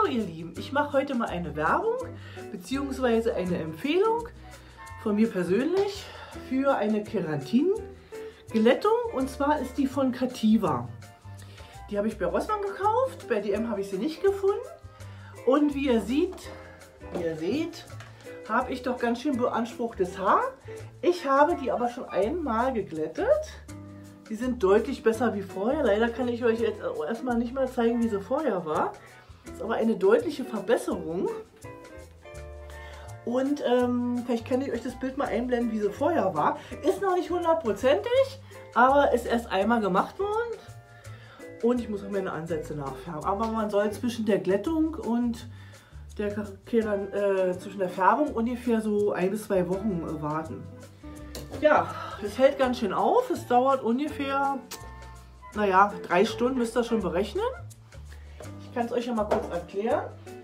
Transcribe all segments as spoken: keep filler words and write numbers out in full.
ihr Lieben, ich mache heute mal eine Werbung bzw. eine Empfehlung von mir persönlich für eine Keratin-Glättung, und zwar ist die von Cativa. Die habe ich bei Rossmann gekauft, bei D M habe ich sie nicht gefunden, und wie ihr seht, wie ihr seht, habe ich doch ganz schön beanspruchtes Haar. Ich habe die aber schon einmal geglättet. Die sind deutlich besser wie vorher. Leider kann ich euch jetzt erstmal nicht mal zeigen, wie sie vorher war. Das ist aber eine deutliche Verbesserung. Und ähm, vielleicht kann ich euch das Bild mal einblenden, wie sie vorher war. Ist noch nicht hundertprozentig, aber ist erst einmal gemacht worden. Und ich muss auch meine Ansätze nachfärben. Aber man soll zwischen der Glättung und der Keran, äh, zwischen der Färbung ungefähr so ein bis zwei Wochen äh, warten. Ja, es hält ganz schön auf. Es dauert ungefähr, naja, drei Stunden müsst ihr schon berechnen. Ich kann es euch ja mal kurz erklären.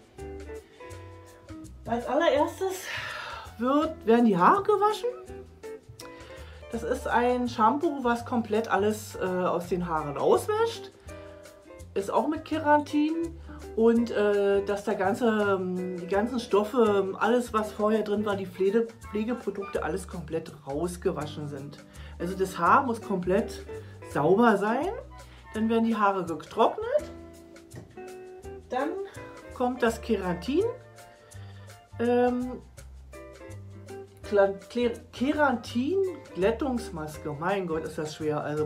Als allererstes wird, werden die Haare gewaschen. Das ist ein Shampoo, was komplett alles äh, aus den Haaren auswäscht. Ist auch mit Keratin. Und äh, dass der ganze, die ganzen Stoffe, alles was vorher drin war, die Pflege, Pflegeprodukte, alles komplett rausgewaschen sind. Also das Haar muss komplett sauber sein. Dann werden die Haare getrocknet. Dann kommt das Keratin. Ähm, Keratin Glättungsmaske. Mein Gott, ist das schwer. Also,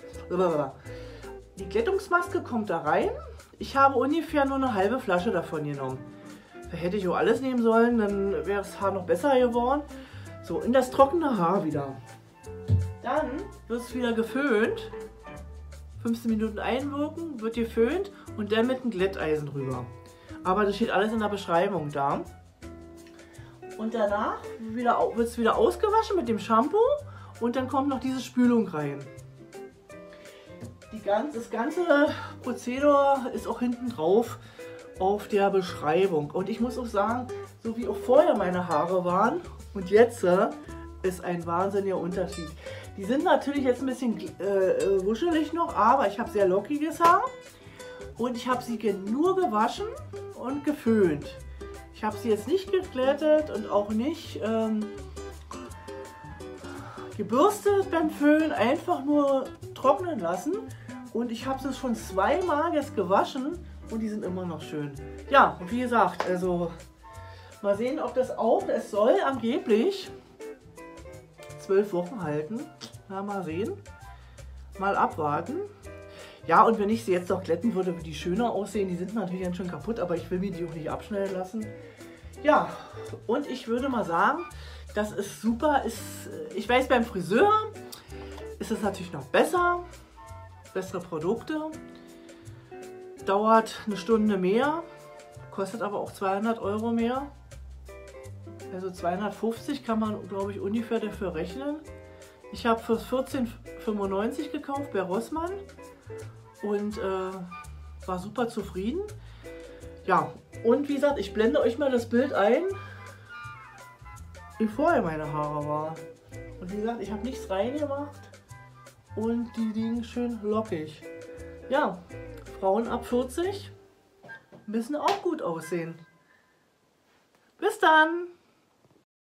die Glättungsmaske kommt da rein. Ich habe ungefähr nur eine halbe Flasche davon genommen. Da hätte ich auch alles nehmen sollen, dann wäre das Haar noch besser geworden. So, in das trockene Haar wieder. Dann wird es wieder geföhnt. fünfzehn Minuten einwirken, wird geföhnt und dann mit einem Glätteisen drüber. Aber das steht alles in der Beschreibung da. Und danach wird es wieder ausgewaschen mit dem Shampoo und dann kommt noch diese Spülung rein. Die ganze, das ganze Prozedere ist auch hinten drauf auf der Beschreibung. Und ich muss auch sagen, so wie auch vorher meine Haare waren und jetzt äh, ist ein wahnsinniger Unterschied. Die sind natürlich jetzt ein bisschen äh, wuschelig noch, aber ich habe sehr lockiges Haar und ich habe sie nur gewaschen und geföhnt. Ich habe sie jetzt nicht geglättet und auch nicht ähm, gebürstet beim Föhn, einfach nur trocknen lassen. Und ich habe sie schon zweimal jetzt gewaschen und die sind immer noch schön. Ja, und wie gesagt, also mal sehen, ob das auch, es soll angeblich zwölf Wochen halten. Na, mal sehen. Mal abwarten. Ja, und wenn ich sie jetzt noch glätten würde, würde die schöner aussehen. Die sind natürlich ganz schön kaputt, aber ich will mir die auch nicht abschneiden lassen. Ja, und ich würde mal sagen, das ist super. Ist, ich weiß, beim Friseur ist es natürlich noch besser. Bessere Produkte. Dauert eine Stunde mehr. Kostet aber auch zweihundert Euro mehr. Also zweihundertfünfzig kann man, glaube ich, ungefähr dafür rechnen. Ich habe für vierzehn fünfundneunzig gekauft bei Rossmann und äh, war super zufrieden. Ja, und wie gesagt, ich blende euch mal das Bild ein, wie vorher meine Haare waren. Und wie gesagt, ich habe nichts reingemacht und die liegen schön lockig. Ja, Frauen ab vierzig müssen auch gut aussehen. Bis dann!